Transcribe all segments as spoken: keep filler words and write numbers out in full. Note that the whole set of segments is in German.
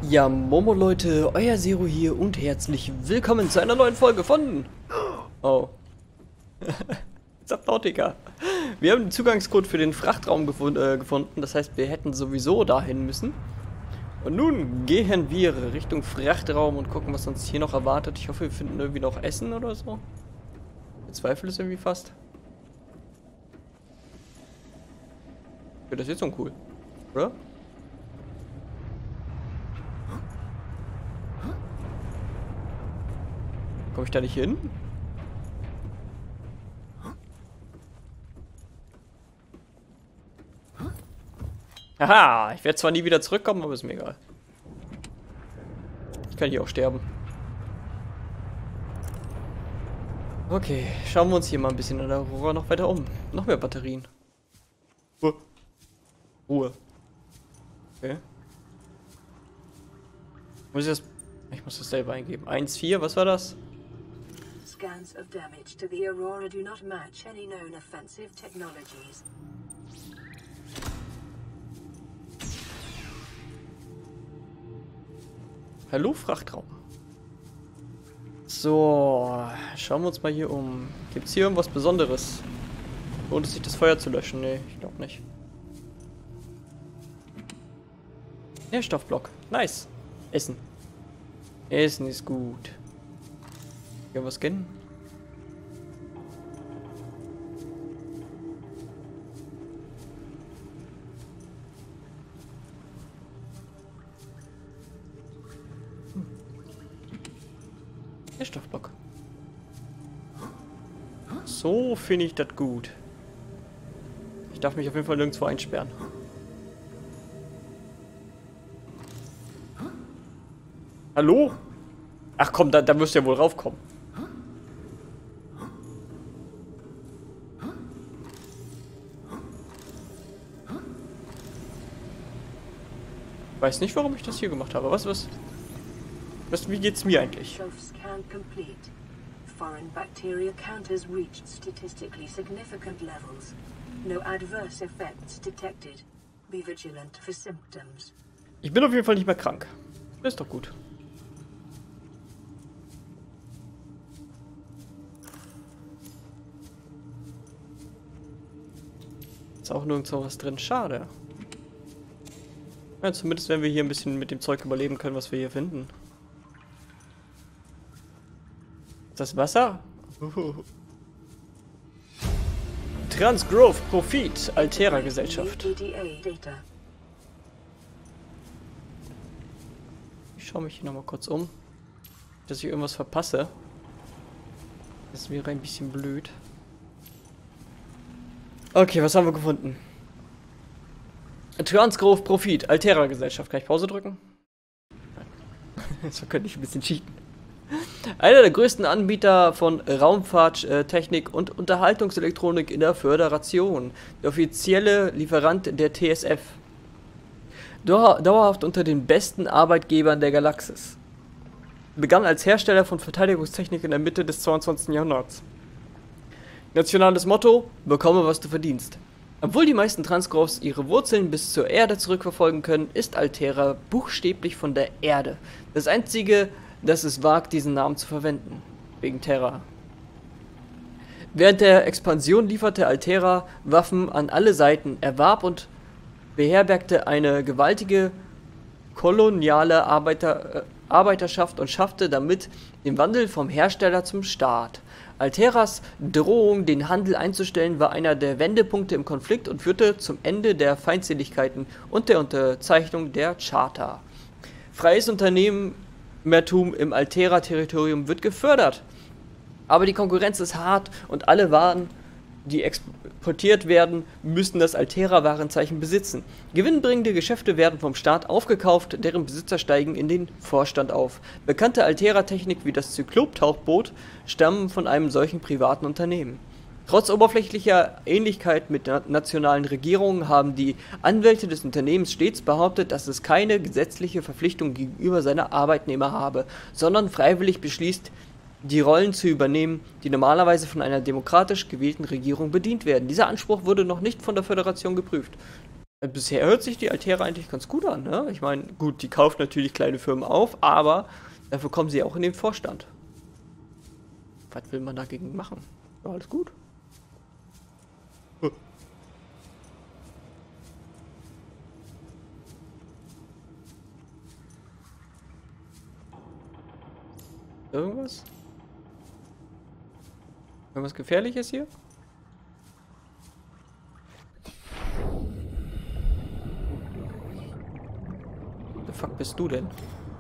Ja, Momo Leute, euer Zero hier und herzlich willkommen zu einer neuen Folge von... Oh. Subnautica. Wir haben den Zugangscode für den Frachtraum gefund, äh, gefunden, das heißt, wir hätten sowieso dahin müssen. Und nun gehen wir Richtung Frachtraum und gucken, was uns hier noch erwartet. Ich hoffe, wir finden irgendwie noch Essen oder so. Ich bezweifle es irgendwie fast. Ja, das ist jetzt uncool, oder? Komme ich da nicht hin? Haha, ich werde zwar nie wieder zurückkommen, aber ist mir egal. Ich kann hier auch sterben. Okay, schauen wir uns hier mal ein bisschen an der Aurora noch weiter um. Noch mehr Batterien. Ruhe. Ruhe. Okay. Muss ich das... Ich muss das selber eingeben. eins vier, was war das? Scans of damage to the Aurora do not match any known offensive technologies. Hallo, Frachtraum. So, schauen wir uns mal hier um. Gibt es hier irgendwas Besonderes? Lohnt es sich, das Feuer zu löschen? Nee, ich glaube nicht. Nährstoffblock. Nice. Essen. Essen ist gut. Hier was scannen? Hm. Nährstoffblock. So finde ich das gut. Ich darf mich auf jeden Fall nirgendwo einsperren. Hallo? Ach komm, da, da wirst du ja wohl raufkommen. Weiß nicht, warum ich das hier gemacht habe. Was, was? Was, wie geht's mir eigentlich? Scan complete. Foreign bacteria counters reached statistically significant levels. No adverse effects detected. Be vigilant for symptoms. Ich bin auf jeden Fall nicht mehr krank. Das ist doch gut. Ist auch nirgendwo was drin. Schade. Ja, zumindest wenn wir hier ein bisschen mit dem Zeug überleben können, was wir hier finden. Ist das Wasser? Uh. Transgrove Profit, Altera Gesellschaft. Ich schaue mich hier nochmal kurz um, dass ich irgendwas verpasse. Das wäre ein bisschen blöd. Okay, was haben wir gefunden? Transgrove Profit, Altera Gesellschaft. Kann ich Pause drücken? So könnte ich ein bisschen cheaten. Einer der größten Anbieter von Raumfahrttechnik und Unterhaltungselektronik in der Föderation. Der offizielle Lieferant der T S F. Dauer, dauerhaft unter den besten Arbeitgebern der Galaxis. Begann als Hersteller von Verteidigungstechnik in der Mitte des zweiundzwanzigsten Jahrhunderts. Nationales Motto: Bekomme, was du verdienst. Obwohl die meisten Transgroves ihre Wurzeln bis zur Erde zurückverfolgen können, ist Altera buchstäblich von der Erde. Das einzige, das es wagt, diesen Namen zu verwenden. Wegen Terra. Während der Expansion lieferte Altera Waffen an alle Seiten, erwarb und beherbergte eine gewaltige koloniale Arbeiter, äh, Arbeiterschaft und schaffte damit den Wandel vom Hersteller zum Staat. Alteras Drohung, den Handel einzustellen, war einer der Wendepunkte im Konflikt und führte zum Ende der Feindseligkeiten und der Unterzeichnung der Charta. Freies Unternehmertum im Altera-Territorium wird gefördert. Aber die Konkurrenz ist hart und alle Waren, die exportiert werden, müssen das Altera-Warenzeichen besitzen. Gewinnbringende Geschäfte werden vom Staat aufgekauft, deren Besitzer steigen in den Vorstand auf. Bekannte Altera-Technik wie das Zyklop-Tauchboot stammen von einem solchen privaten Unternehmen. Trotz oberflächlicher Ähnlichkeit mit na nationalen Regierungen haben die Anwälte des Unternehmens stets behauptet, dass es keine gesetzliche Verpflichtung gegenüber seiner Arbeitnehmer habe, sondern freiwillig beschließt, die Rollen zu übernehmen, die normalerweise von einer demokratisch gewählten Regierung bedient werden. Dieser Anspruch wurde noch nicht von der Föderation geprüft. Bisher hört sich die Altera eigentlich ganz gut an, ne? Ich meine, gut, die kauft natürlich kleine Firmen auf, aber dafür kommen sie auch in den Vorstand. Was will man dagegen machen? Ja, alles gut. Irgendwas? Irgendwas Gefährliches hier? The fuck bist du denn?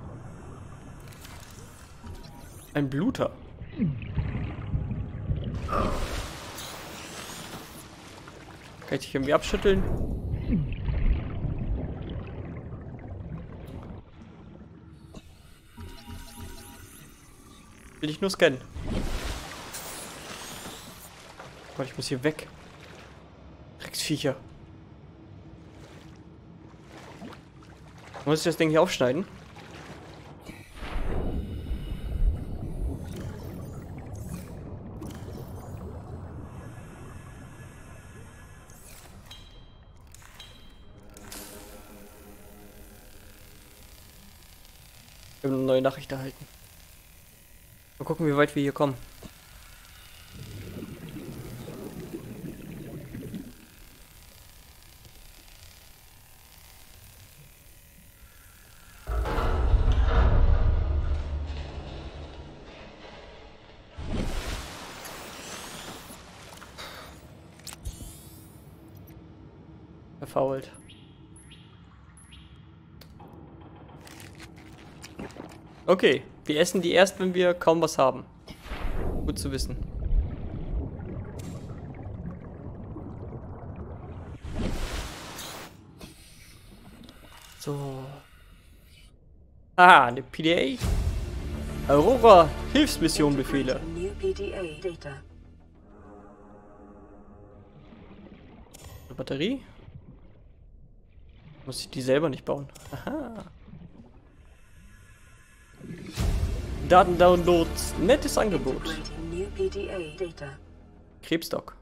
Ein Bluter. Kann ich dich irgendwie abschütteln? Will ich nur scannen. Gott, ich muss hier weg. Drecksviecher. Muss ich das Ding hier aufschneiden? Wir haben eine neue Nachricht erhalten. Mal gucken, wie weit wir hier kommen. Verfault. Okay, wir essen die erst, wenn wir kaum was haben. Gut zu wissen. So. Ah, eine P D A. Aurora, Hilfsmission Befehle. Eine Batterie? Muss ich die selber nicht bauen? Aha. Datendownloads, nettes Angebot. Krebsdock.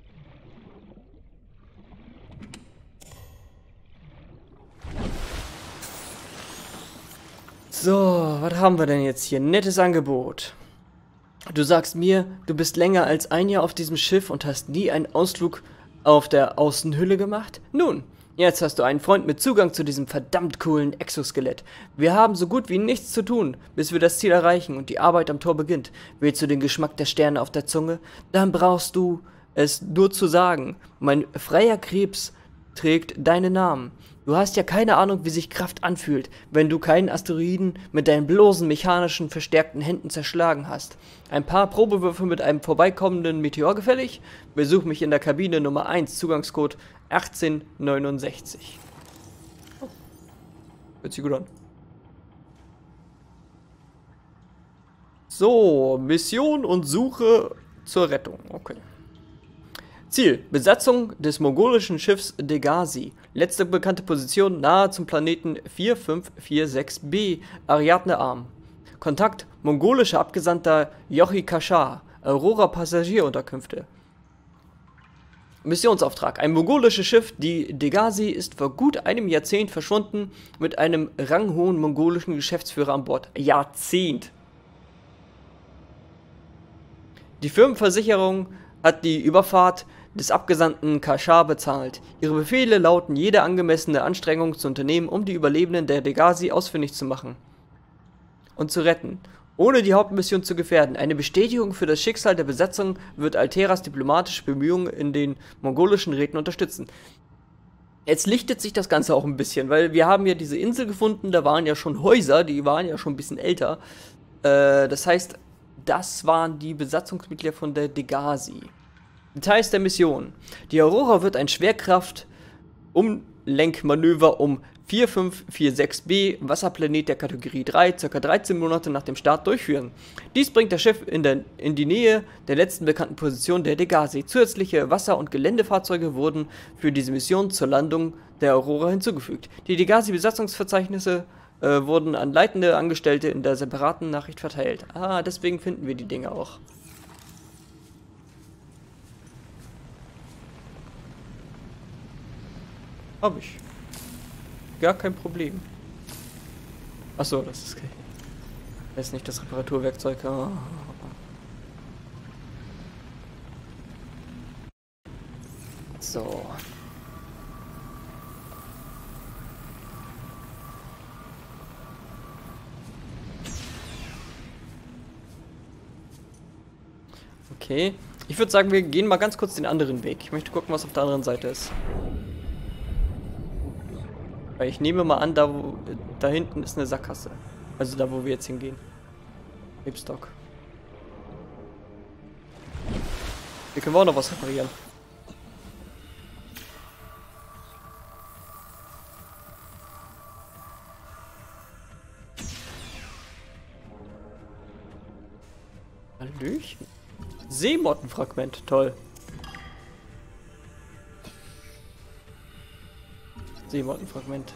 So, was haben wir denn jetzt hier? Nettes Angebot. Du sagst mir, du bist länger als ein Jahr auf diesem Schiff und hast nie einen Ausflug auf der Außenhülle gemacht? Nun, jetzt hast du einen Freund mit Zugang zu diesem verdammt coolen Exoskelett. Wir haben so gut wie nichts zu tun, bis wir das Ziel erreichen und die Arbeit am Tor beginnt. Willst du den Geschmack der Sterne auf der Zunge? Dann brauchst du es nur zu sagen. Mein freier Krebs trägt deinen Namen. Du hast ja keine Ahnung, wie sich Kraft anfühlt, wenn du keinen Asteroiden mit deinen bloßen mechanischen, verstärkten Händen zerschlagen hast. Ein paar Probewürfe mit einem vorbeikommenden Meteor gefällig? Besuch mich in der Kabine Nummer eins, Zugangscode achtzehn neunundsechzig. Oh. Hört sich gut an. So, Mission und Suche zur Rettung. Okay. Ziel: Besatzung des mongolischen Schiffs Degasi. Letzte bekannte Position nahe zum Planeten vier fünf vier sechs b, Ariadne Arm. Kontakt: mongolischer Abgesandter Yochi Kashar, Aurora Passagierunterkünfte. Missionsauftrag: Ein mongolisches Schiff, die Degasi, ist vor gut einem Jahrzehnt verschwunden mit einem ranghohen mongolischen Geschäftsführer an Bord. Jahrzehnt! Die Firmenversicherung hat die Überfahrt des Abgesandten Kashar bezahlt. Ihre Befehle lauten, jede angemessene Anstrengung zu unternehmen, um die Überlebenden der Degasi ausfindig zu machen und zu retten, ohne die Hauptmission zu gefährden. Eine Bestätigung für das Schicksal der Besatzung wird Alteras diplomatische Bemühungen in den mongolischen Räten unterstützen. Jetzt lichtet sich das Ganze auch ein bisschen, weil wir haben ja diese Insel gefunden, da waren ja schon Häuser, die waren ja schon ein bisschen älter. Äh, das heißt, das waren die Besatzungsmitglieder von der Degasi. Details der Mission. Die Aurora wird ein Schwerkraft-Umlenkmanöver um vier fünf vier sechs b, Wasserplanet der Kategorie drei, ca. dreizehn Monate nach dem Start durchführen. Dies bringt das Schiff in, der, in die Nähe der letzten bekannten Position der Degasi. Zusätzliche Wasser- und Geländefahrzeuge wurden für diese Mission zur Landung der Aurora hinzugefügt. Die Degasi-Besatzungsverzeichnisse äh, wurden an leitende Angestellte in der separaten Nachricht verteilt. Ah, deswegen finden wir die Dinge auch. Hab ich. Gar kein Problem. Achso, das ist... Das ist nicht das Reparaturwerkzeug. Oh. So. Okay. Ich würde sagen, wir gehen mal ganz kurz den anderen Weg. Ich möchte gucken, was auf der anderen Seite ist. Weil ich nehme mal an, da, wo, da hinten ist eine Sackgasse. Also da, wo wir jetzt hingehen. Hipstock. Hier können wir auch noch was reparieren. Hallöchen. Seemottenfragment, toll. Seemottenfragment.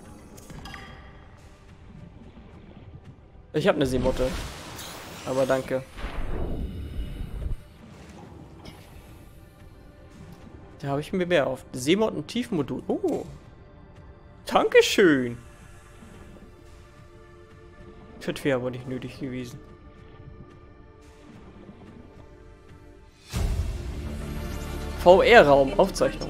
Ich habe eine Seemotte. Aber danke. Da habe ich mir mehr auf. Seemotten-Tiefmodul. Oh. Dankeschön. Das wäre aber nicht nötig gewesen. V R-Raum, Aufzeichnung.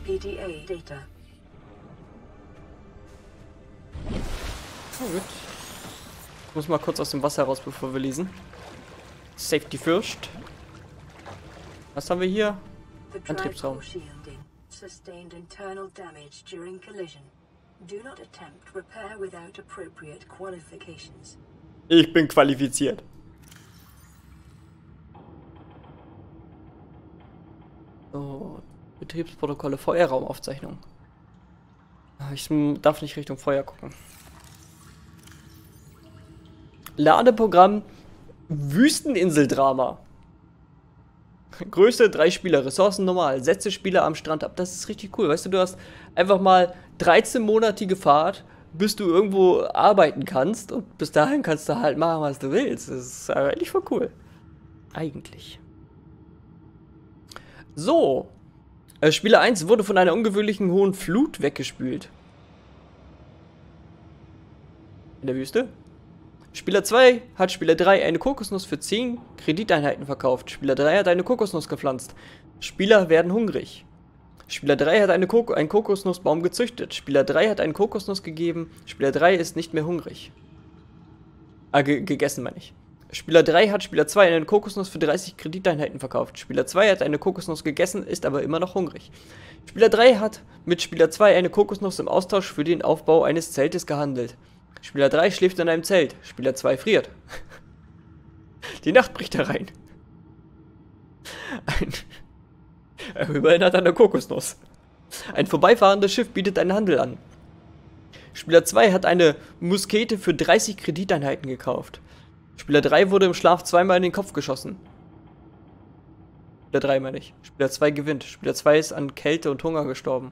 Oh, gut. Ich muss mal kurz aus dem Wasser raus, bevor wir lesen. Safety first. Was haben wir hier? Antriebsraum. Ich bin qualifiziert. So, Betriebsprotokolle, Feuerraumaufzeichnung. Ich darf nicht Richtung Feuer gucken. Ladeprogramm Wüsteninseldrama. Größe drei Spieler, Ressourcen normal, setze Spieler am Strand ab. Das ist richtig cool. Weißt du, du hast einfach mal dreizehnmonatige Fahrt, bis du irgendwo arbeiten kannst und bis dahin kannst du halt machen, was du willst. Das ist eigentlich voll cool. Eigentlich. So. Äh, Spieler eins wurde von einer ungewöhnlichen hohen Flut weggespült. In der Wüste. Spieler zwei hat Spieler drei eine Kokosnuss für zehn Krediteinheiten verkauft. Spieler drei hat eine Kokosnuss gepflanzt. Spieler werden hungrig. Spieler drei hat eine Kok einen Kokosnussbaum gezüchtet. Spieler drei hat eine Kokosnuss gegeben. Spieler drei ist nicht mehr hungrig. Ah, ge gegessen meine ich. Spieler drei hat Spieler zwei eine Kokosnuss für dreißig Krediteinheiten verkauft. Spieler zwei hat eine Kokosnuss gegessen, ist aber immer noch hungrig. Spieler drei hat mit Spieler zwei eine Kokosnuss im Austausch für den Aufbau eines Zeltes gehandelt. Spieler drei schläft in einem Zelt. Spieler zwei friert. Die Nacht bricht herein. Ein Immerhin hat er eine Kokosnuss. Ein vorbeifahrendes Schiff bietet einen Handel an. Spieler zwei hat eine Muskete für dreißig Krediteinheiten gekauft. Spieler drei wurde im Schlaf zweimal in den Kopf geschossen. Spieler drei meine ich. Spieler zwei gewinnt. Spieler zwei ist an Kälte und Hunger gestorben.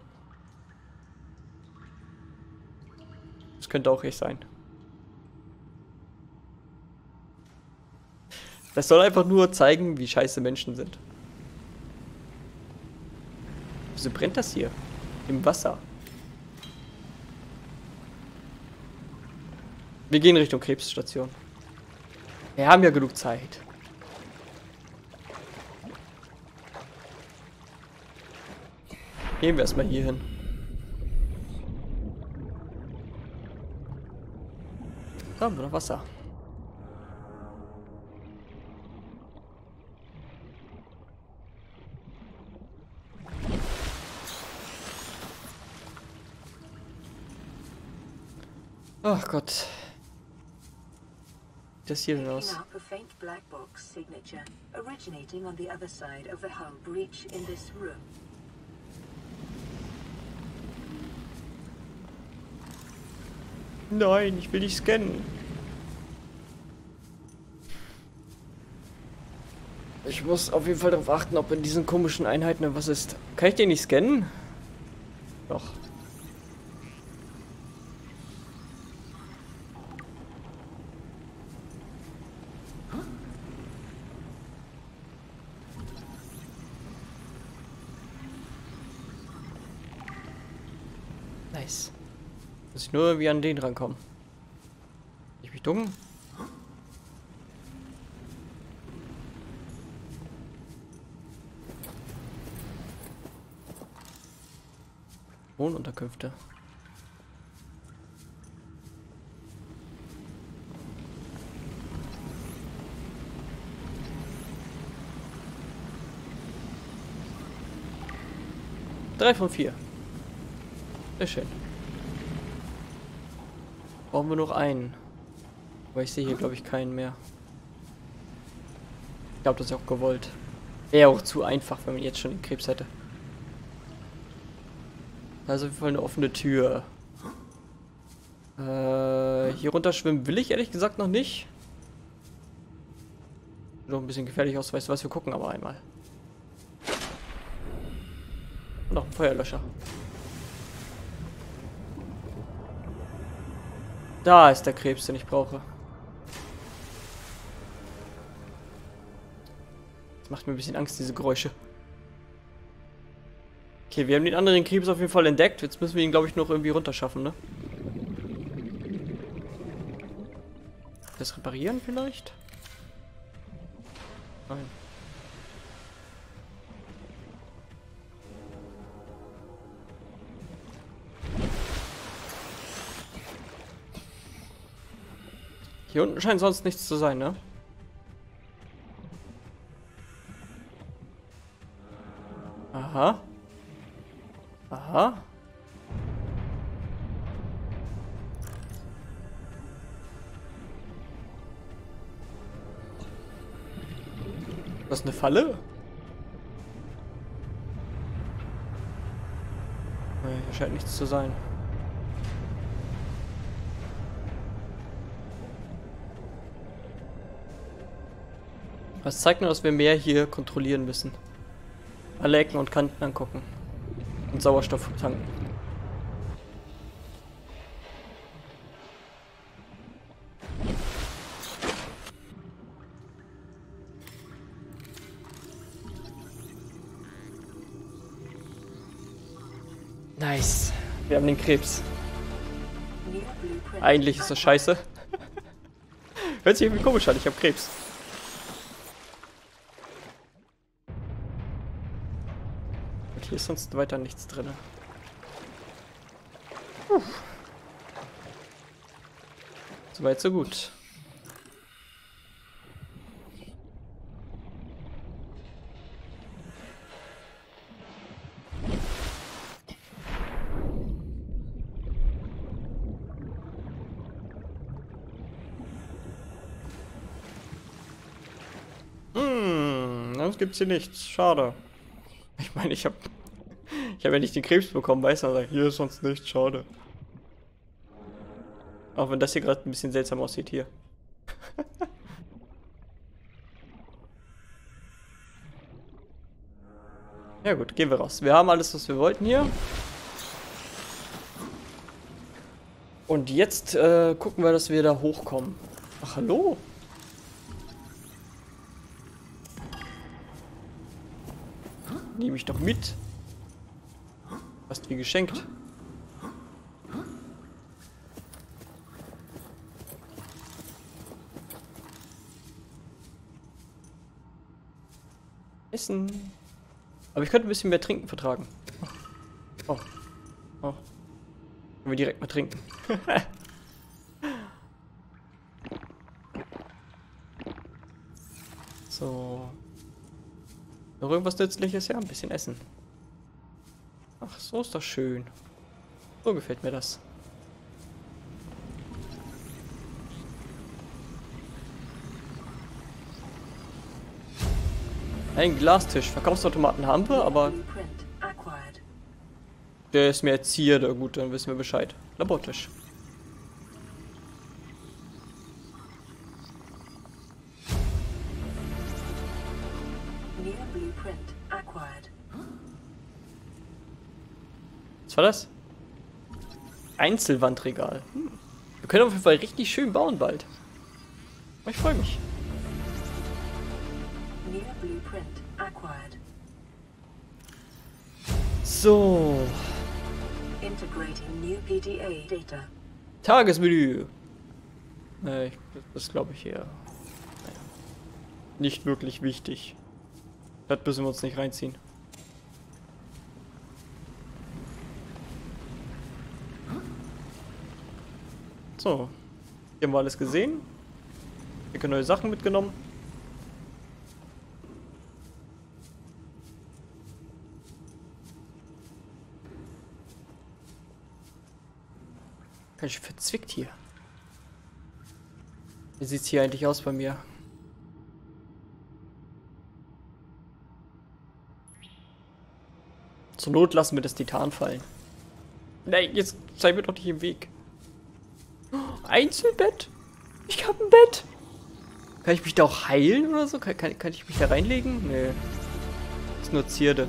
Das könnte auch ich sein. Das soll einfach nur zeigen, wie scheiße Menschen sind. Wieso brennt das hier? Im Wasser. Wir gehen Richtung Krebsstation. Wir haben ja genug Zeit. Gehen wir erstmal hier hin. Da haben wir noch Wasser. Ach Gott. Das hier denn aus? Nein, ich will dich scannen. Ich muss auf jeden Fall darauf achten, ob in diesen komischen Einheiten was ist. Kann ich den nicht scannen? Doch. Nice. Muss ich nur irgendwie an den rankommen. Ich bin dumm. Wohnunterkünfte. Drei von vier. Sehr schön. Brauchen wir noch einen. Aber ich sehe hier, glaube ich, keinen mehr. Ich glaube, das ist auch gewollt. Wäre auch zu einfach, wenn man jetzt schon den Krebs hätte. Also auf jeden Fall eine offene Tür. Äh, hier runter schwimmen will ich ehrlich gesagt noch nicht. Sieht noch ein bisschen gefährlich aus, weißt du was, wir gucken aber einmal. Noch ein Feuerlöscher. Da ist der Krebs, den ich brauche. Das macht mir ein bisschen Angst, diese Geräusche. Okay, wir haben den anderen Krebs auf jeden Fall entdeckt. Jetzt müssen wir ihn, glaube ich, noch irgendwie runterschaffen, ne? Das reparieren vielleicht? Nein. Hier unten scheint sonst nichts zu sein, ne? Aha. Aha. Das ist eine Falle? Nee, hier scheint nichts zu sein. Das zeigt nur, dass wir mehr hier kontrollieren müssen. Alle Ecken und Kanten angucken. Und Sauerstoff tanken. Nice. Wir haben den Krebs. Eigentlich ist das scheiße. Hört sich irgendwie komisch an, ich habe Krebs. Und hier ist sonst weiter nichts drin. Soweit, so gut. Hm, das gibt's hier nichts. Schade. Ich meine, ich habe ich habe ja nicht den Krebs bekommen, weißt du, aber hier ist sonst nichts. Schade. Auch wenn das hier gerade ein bisschen seltsam aussieht hier. Ja gut, gehen wir raus. Wir haben alles, was wir wollten hier. Und jetzt äh, gucken wir, dass wir da hochkommen. Ach, hallo? Nehme ich doch mit. Fast wie geschenkt. Essen. Aber ich könnte ein bisschen mehr trinken vertragen. Oh. Oh. Können wir direkt mal trinken. So. Noch irgendwas Nützliches? Ja, ein bisschen Essen. Ach, so ist das schön. So gefällt mir das. Ein Glastisch. Verkaufsautomaten haben wir, aber der ist mir jetzt hier. Da gut, dann wissen wir Bescheid. Labortisch. Was war das? Einzelwandregal. Hm. Wir können auf jeden Fall richtig schön bauen bald. Ich freue mich. So. Integrating new P D A data. Tagesmenü. Äh, ich, das glaube ich eher. Naja, nicht wirklich wichtig. Das müssen wir uns nicht reinziehen. So. Hier haben wir alles gesehen. Dicke neue Sachen mitgenommen. Ganz schön verzwickt hier. Wie sieht's hier eigentlich aus bei mir? Zur Not lassen wir das Titan fallen. Nein, jetzt sei mir doch nicht im Weg. Einzelbett? Ich hab ein Bett. Kann ich mich da auch heilen oder so? Kann, kann, kann ich mich da reinlegen? Nee. Ist nur Zierde.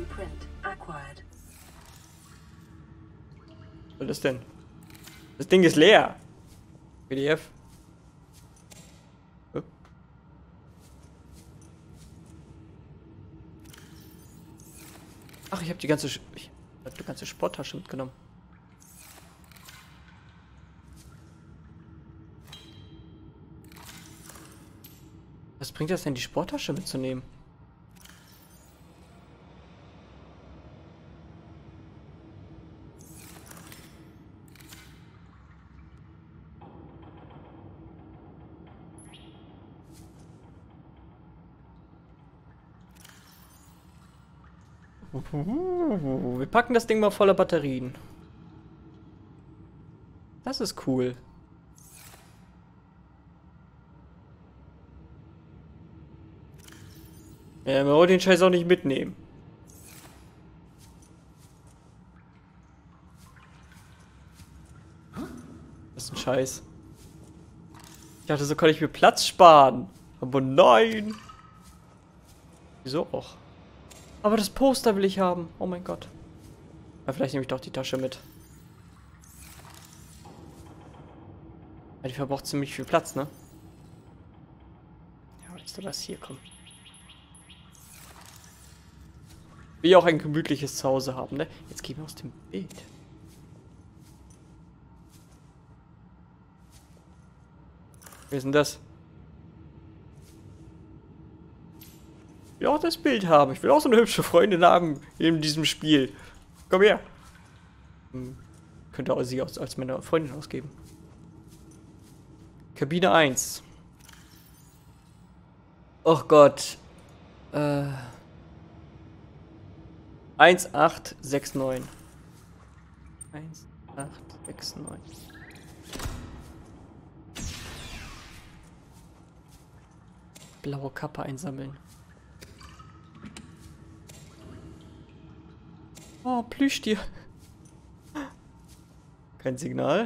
Was ist das denn? Das Ding ist leer. P D F. Oh. Ach, ich habe die ganze, ich hab die ganze Sporttasche mitgenommen. Was bringt das denn, die Sporttasche mitzunehmen? Wir packen das Ding mal voller Batterien. Das ist cool. Ja, man wollte den Scheiß auch nicht mitnehmen. Das ist ein Scheiß. Ich dachte, so kann ich mir Platz sparen. Aber nein. Wieso auch? Aber das Poster will ich haben. Oh mein Gott. Ja, vielleicht nehme ich doch die Tasche mit. Ja, die verbraucht ziemlich viel Platz, ne? Ja, was soll das hier kommen? Will auch ein gemütliches Zuhause haben, ne? Jetzt gehen wir aus dem Bild. Wer ist denn das? Ich will auch das Bild haben. Ich will auch so eine hübsche Freundin haben in diesem Spiel. Komm her. Hm. Könnte auch sie als, als meine Freundin ausgeben. Kabine eins. Och Gott. Äh. eins acht sechs neun. eins acht sechs neun. Blaue Kappe einsammeln. Oh, Plüschtier. Kein Signal.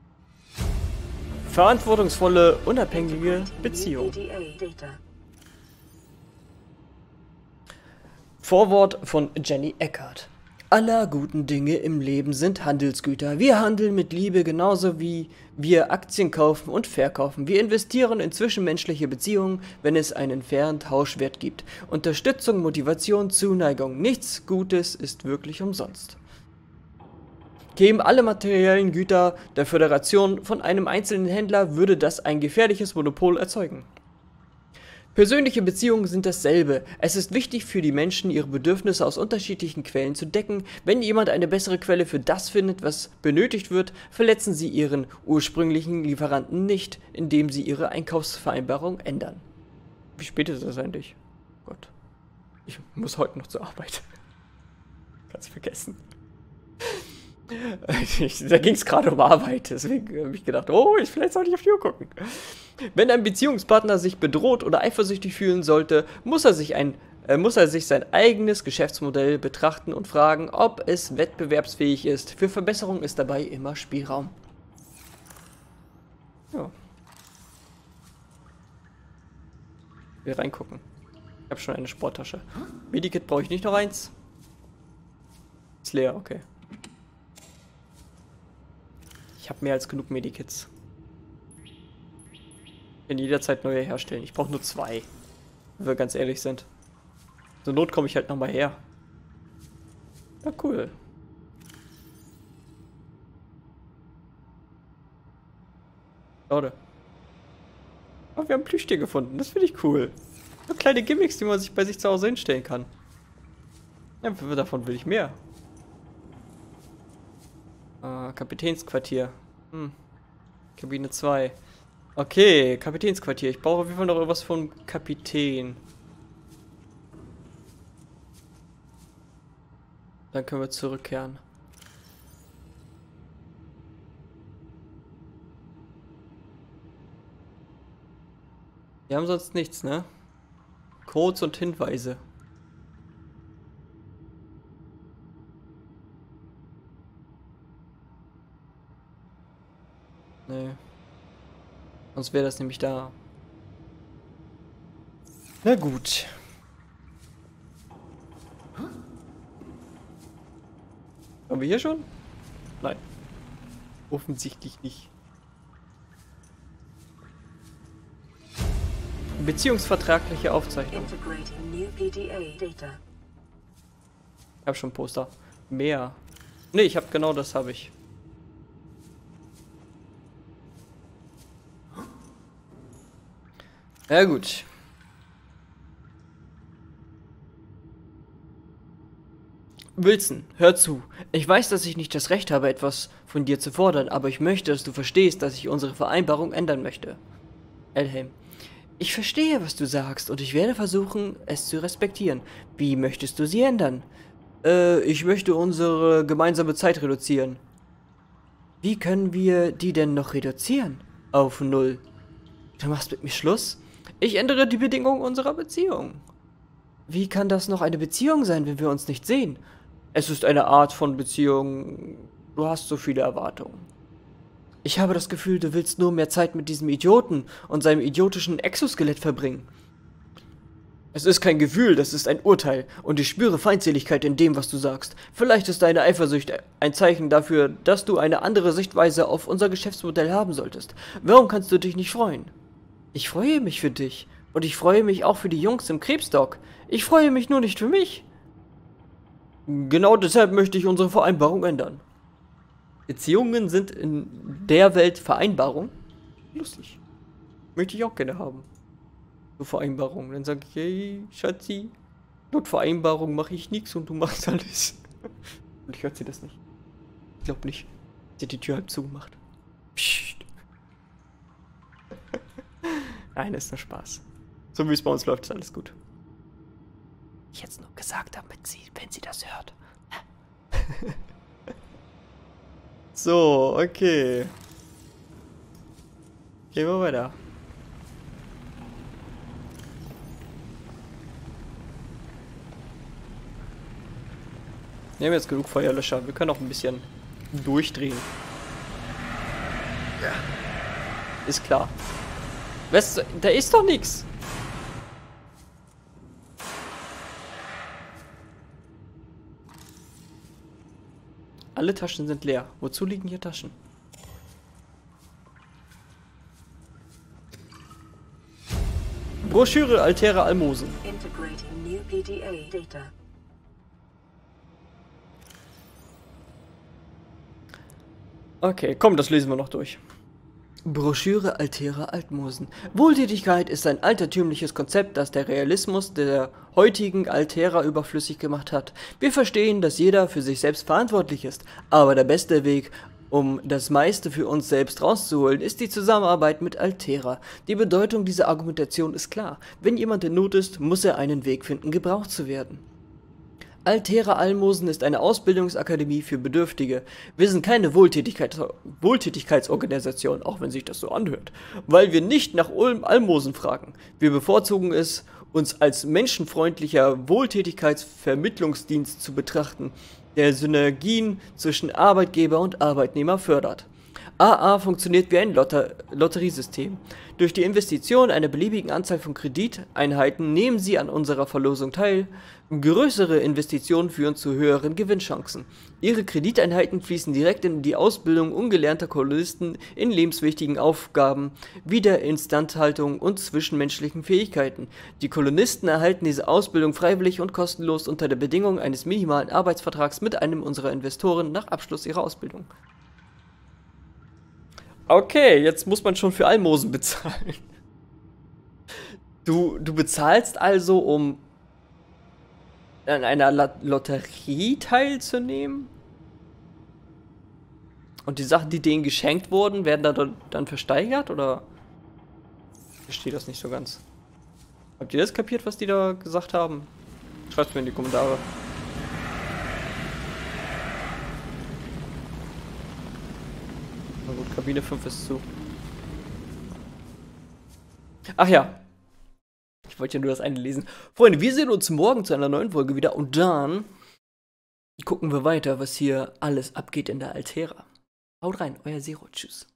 Verantwortungsvolle, unabhängige Beziehung. Vorwort von Jenny Eckert. Aller guten Dinge im Leben sind Handelsgüter. Wir handeln mit Liebe genauso wie wir Aktien kaufen und verkaufen. Wir investieren in zwischenmenschliche Beziehungen, wenn es einen fairen Tauschwert gibt. Unterstützung, Motivation, Zuneigung. Nichts Gutes ist wirklich umsonst. Kämen alle materiellen Güter der Föderation von einem einzelnen Händler, würde das ein gefährliches Monopol erzeugen. Persönliche Beziehungen sind dasselbe. Es ist wichtig für die Menschen, ihre Bedürfnisse aus unterschiedlichen Quellen zu decken. Wenn jemand eine bessere Quelle für das findet, was benötigt wird, verletzen sie ihren ursprünglichen Lieferanten nicht, indem sie ihre Einkaufsvereinbarung ändern. Wie spät ist das eigentlich? Gott. Ich muss heute noch zur Arbeit. Kannst vergessen. Ich, da ging es gerade um Arbeit, deswegen habe ich gedacht, oh, ich vielleicht sollte ich auf die Uhr gucken. Wenn ein Beziehungspartner sich bedroht oder eifersüchtig fühlen sollte, muss er sich ein, äh, muss er sich sein eigenes Geschäftsmodell betrachten und fragen, ob es wettbewerbsfähig ist. Für Verbesserung ist dabei immer Spielraum. Ja. Ich will reingucken. Ich habe schon eine Sporttasche. Medikit brauche ich nicht noch eins. Ist leer, okay. Ich habe mehr als genug Medikits. Ich kann jederzeit neue herstellen. Ich brauche nur zwei. Wenn wir ganz ehrlich sind. Zur Not komme ich halt nochmal her. Ja, cool. Schade. Aber wir haben Plüschtier gefunden. Das finde ich cool. So kleine Gimmicks, die man sich bei sich zu Hause hinstellen kann. Ja, davon will ich mehr. Äh, Kapitänsquartier. Hm. Kabine zwei. Okay, Kapitänsquartier. Ich brauche auf jeden Fall noch irgendwas vom Kapitän. Dann können wir zurückkehren. Wir haben sonst nichts, ne? Codes und Hinweise. Nee. Sonst wäre das nämlich da. Na gut. Haben wir hier schon? Nein. Offensichtlich nicht. Beziehungsvertragliche Aufzeichnung. Ich habe schon Poster. Mehr. Ne, ich habe genau das habe ich. Ja gut. Wilson, hör zu. Ich weiß, dass ich nicht das Recht habe, etwas von dir zu fordern, aber ich möchte, dass du verstehst, dass ich unsere Vereinbarung ändern möchte. Elhaym. Ich verstehe, was du sagst, und ich werde versuchen, es zu respektieren. Wie möchtest du sie ändern? Äh, ich möchte unsere gemeinsame Zeit reduzieren. Wie können wir die denn noch reduzieren? Auf null. Du machst mit mir Schluss? Ich ändere die Bedingungen unserer Beziehung. Wie kann das noch eine Beziehung sein, wenn wir uns nicht sehen? Es ist eine Art von Beziehung. Du hast so viele Erwartungen. Ich habe das Gefühl, du willst nur mehr Zeit mit diesem Idioten und seinem idiotischen Exoskelett verbringen. Es ist kein Gefühl, das ist ein Urteil, und ich spüre Feindseligkeit in dem, was du sagst. Vielleicht ist deine Eifersucht ein Zeichen dafür, dass du eine andere Sichtweise auf unser Geschäftsmodell haben solltest. Warum kannst du dich nicht freuen? Ich freue mich für dich, und ich freue mich auch für die Jungs im Krebsdock. Ich freue mich nur nicht für mich. Genau deshalb möchte ich unsere Vereinbarung ändern. Beziehungen sind in der Welt Vereinbarung. Lustig. Möchte ich auch gerne haben. So Vereinbarung. Dann sage ich, hey, Schatzi, laut Vereinbarung mache ich nichts und du machst alles. Und ich hört sie das nicht. Ich glaube nicht. Sie hat die Tür halb zugemacht. Psst. Nein, ist nur Spaß. So wie es bei uns läuft, ist alles gut. Ich hätte es nur gesagt, damit sie, wenn sie das hört. So, okay. Gehen wir weiter. Wir haben jetzt genug Feuerlöscher. Wir können auch ein bisschen durchdrehen. Ja. Ist klar. Was? Da ist doch nichts. Alle Taschen sind leer. Wozu liegen hier Taschen? Broschüre Altera Almosen. Okay, komm, das lesen wir noch durch. Broschüre Altera Almosen. Wohltätigkeit ist ein altertümliches Konzept, das der Realismus der heutigen Altera überflüssig gemacht hat. Wir verstehen, dass jeder für sich selbst verantwortlich ist, aber der beste Weg, um das meiste für uns selbst rauszuholen, ist die Zusammenarbeit mit Altera. Die Bedeutung dieser Argumentation ist klar. Wenn jemand in Not ist, muss er einen Weg finden, gebraucht zu werden. Altera Almosen ist eine Ausbildungsakademie für Bedürftige. Wir sind keine Wohltätigkeits Wohltätigkeitsorganisation, auch wenn sich das so anhört, weil wir nicht nach Almosen fragen. Wir bevorzugen es, uns als menschenfreundlicher Wohltätigkeitsvermittlungsdienst zu betrachten, der Synergien zwischen Arbeitgeber und Arbeitnehmer fördert. A A funktioniert wie ein Lotter Lotteriesystem. Durch die Investition einer beliebigen Anzahl von Krediteinheiten nehmen Sie an unserer Verlosung teil. Größere Investitionen führen zu höheren Gewinnchancen. Ihre Krediteinheiten fließen direkt in die Ausbildung ungelernter Kolonisten in lebenswichtigen Aufgaben wie der Instandhaltung und zwischenmenschlichen Fähigkeiten. Die Kolonisten erhalten diese Ausbildung freiwillig und kostenlos unter der Bedingung eines minimalen Arbeitsvertrags mit einem unserer Investoren nach Abschluss ihrer Ausbildung. Okay, jetzt muss man schon für Almosen bezahlen. Du, du bezahlst also, um an einer La Lotterie teilzunehmen? Und die Sachen, die denen geschenkt wurden, werden da dann versteigert, oder? Ich verstehe das nicht so ganz. Habt ihr das kapiert, was die da gesagt haben? Schreibt mir in die Kommentare. Na gut, Kabine fünf ist zu. Ach ja. Ich wollte ja nur das eine lesen. Freunde, wir sehen uns morgen zu einer neuen Folge wieder und dann gucken wir weiter, was hier alles abgeht in der Altera. Haut rein, euer Zero. Tschüss.